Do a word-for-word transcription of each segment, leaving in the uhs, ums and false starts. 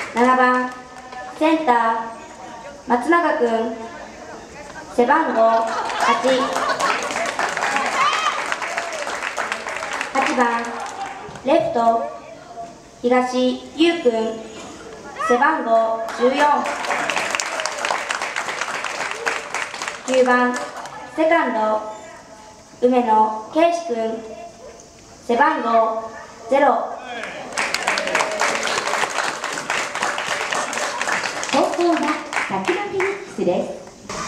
ななばんセンター松永君、背番号はち。はちばんレフト東優君、背番号じゅうよん。きゅうばんセカンド梅野圭司君、背番号ゼロ。 後攻は桜フェニックスです。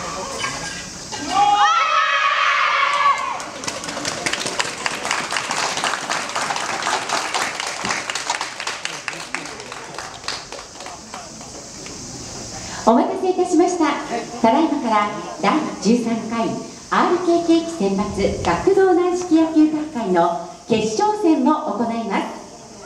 お待たせいたしました。ただいまからだいじゅうさんかい アールケー 景気選抜学童軟式野球大会の決勝戦を行います。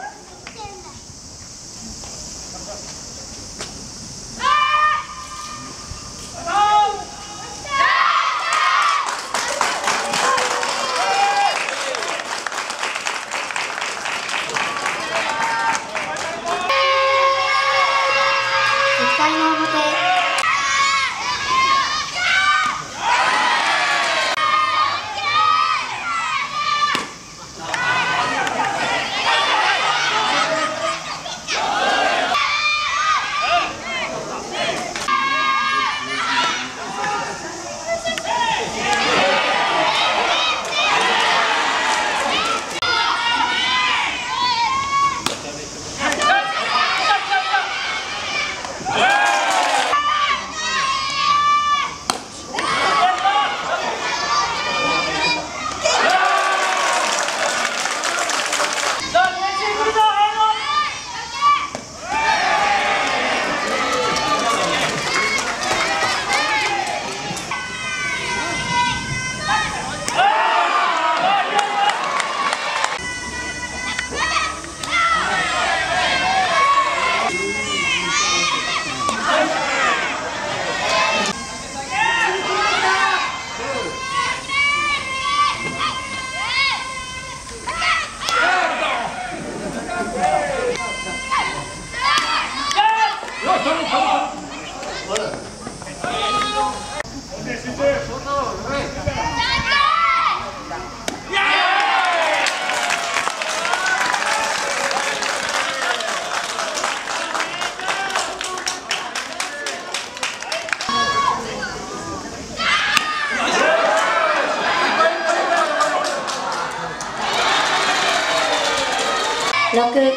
ろく。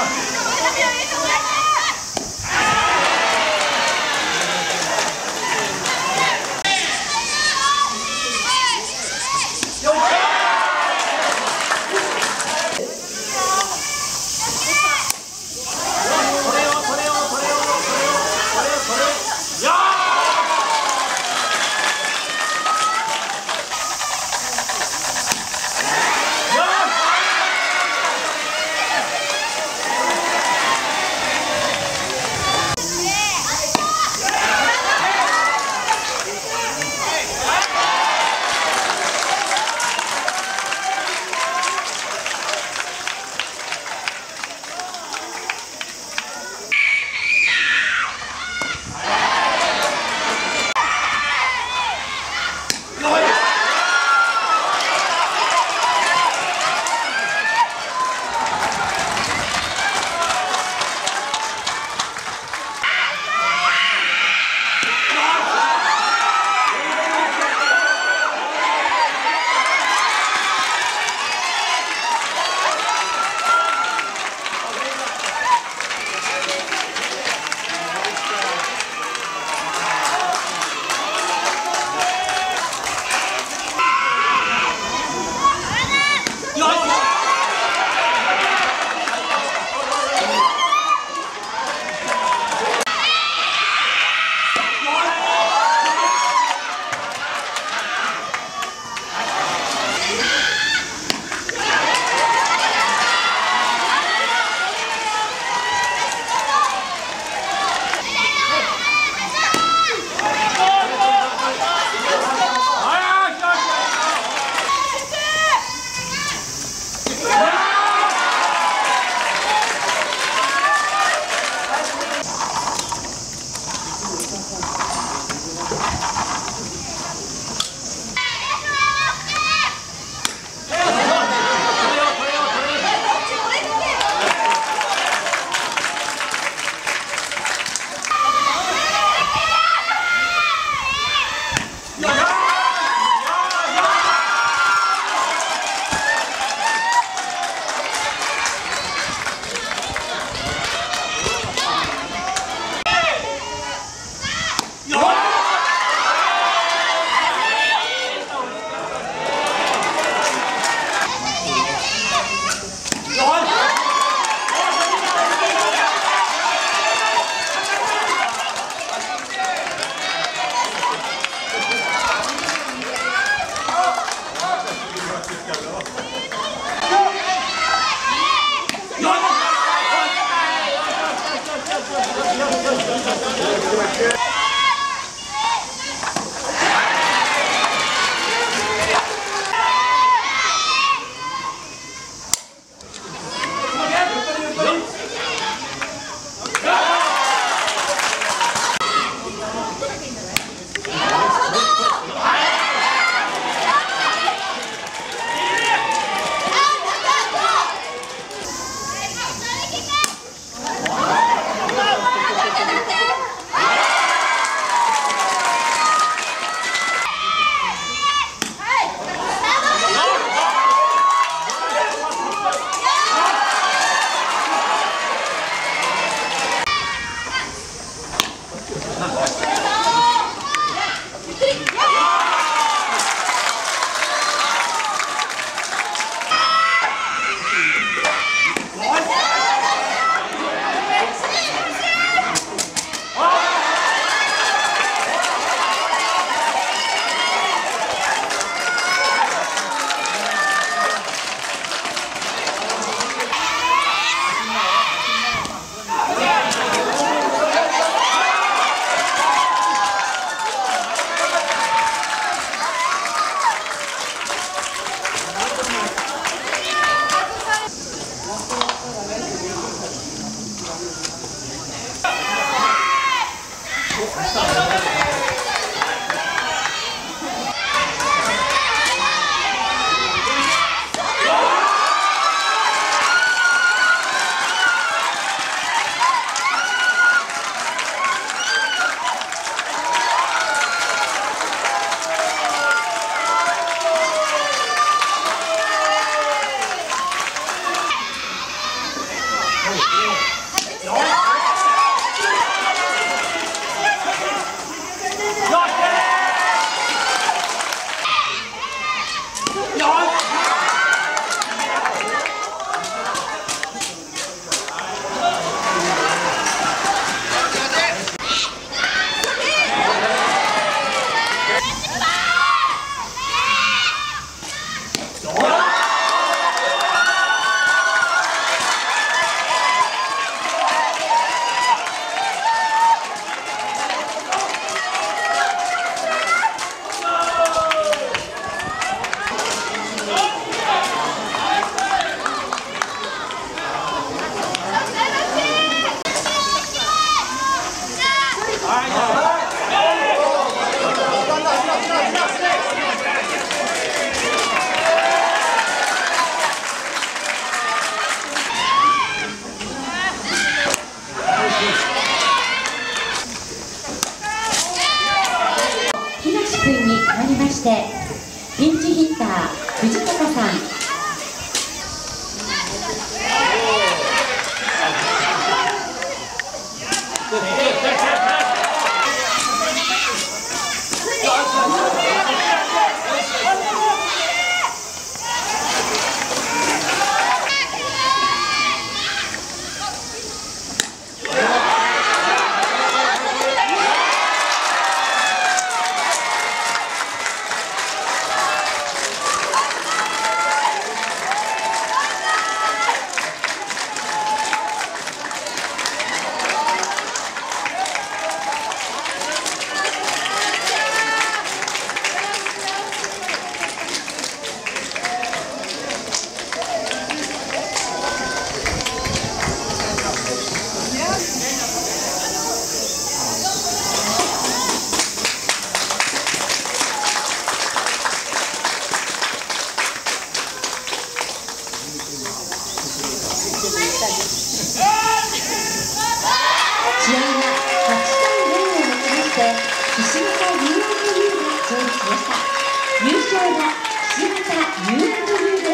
よしてピンチヒッター藤高さん、試合ははちたいゼロをもちましてひし形 ユーアンドユー が勝利しました。優勝はひし形 ユーアンドユー です。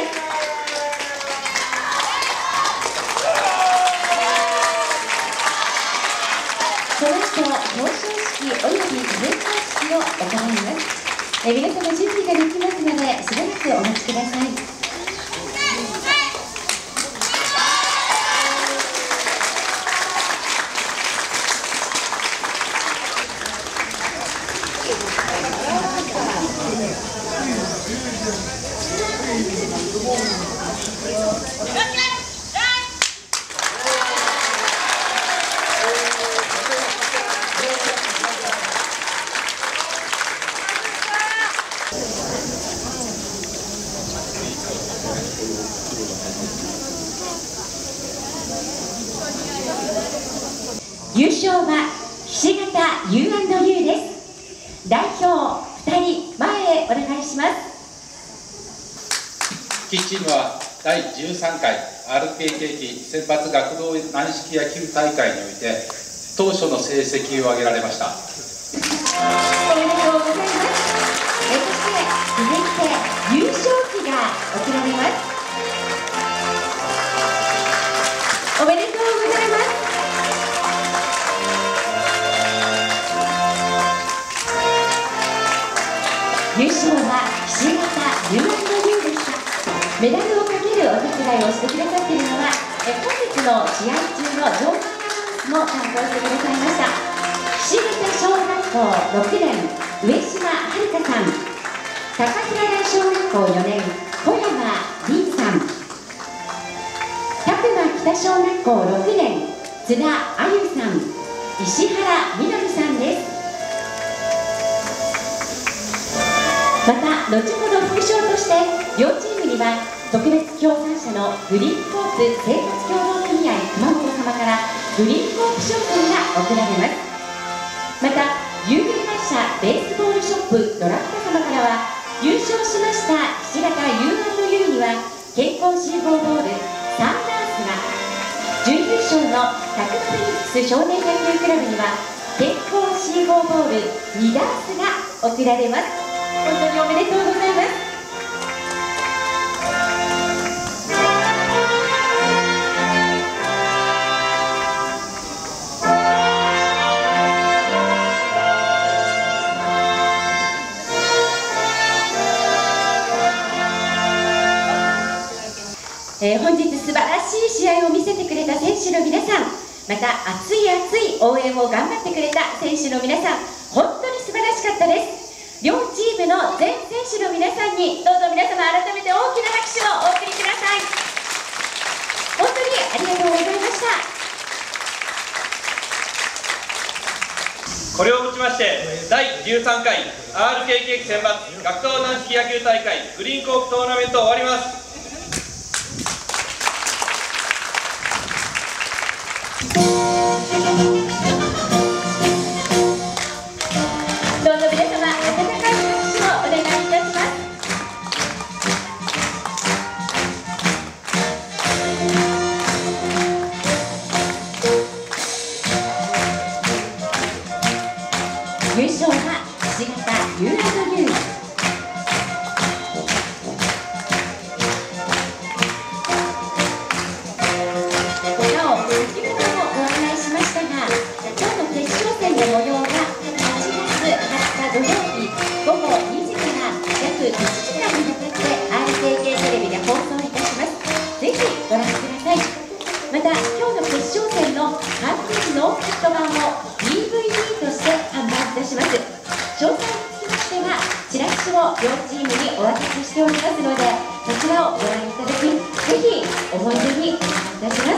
この後表彰式および閉会式を行います。え皆様準備ができますのでしばらくお待ちください。優勝はひし形 ユーアンドユー です。代表ふたり前へお願いします。 キッチンはだいじゅうさんかい アールケーケー 期選抜学童軟式野球大会において当初の成績を上げられました。 おめでとうございます。そして続いて優勝旗が贈られます。おめでとうございます。優勝はひし形 ユーアンドユー でした。メダルをかけるお手伝いをしてくださっているのはえ本日の試合中の場内アナウンスも担当してくださいましたひし形小学校ろくねん上島遥さん、高平台小学校よねん小山凛さん、詫間北小学校ろくねん津田あゆさん、石原みなみさんです。また後ほど副賞として両チームには特別協賛社のグリーンコープ生活協同組合熊本様からグリーンコープ商品が贈られます。また有限会社ベースボールショップドラフト様からは優勝しましたひし形 ユーアンドユー には健康集合ボールさんダースが、準優勝のタクフェニックス少年野球クラブには健康集合ボールにダースが贈られます。本当におめでとうございます。えー、本日素晴らしい試合を見せてくれた選手の皆さん、また熱い熱い応援を頑張ってくれた選手の皆さん、本当に素晴らしかったです。両チームの全選手の皆さんにどうぞ皆様改めて大きな拍手をお送りください。本当にありがとうございました。 これをもちましてだいじゅうさんかい アールケーケー 期選抜学童軟式野球大会グリーンコープトーナメント終わります。 どうぞ皆様温かい拍手をお願いいたします。優勝はひし形 ユーアンドユー、 さい。また今日の決勝戦の半分ノーカット版を ディーブイディー として販売いたします。詳細につきましてはチラシを両チームにお渡ししておりますので、そちらをご覧いただき、ぜひ思い出にお願いいたします。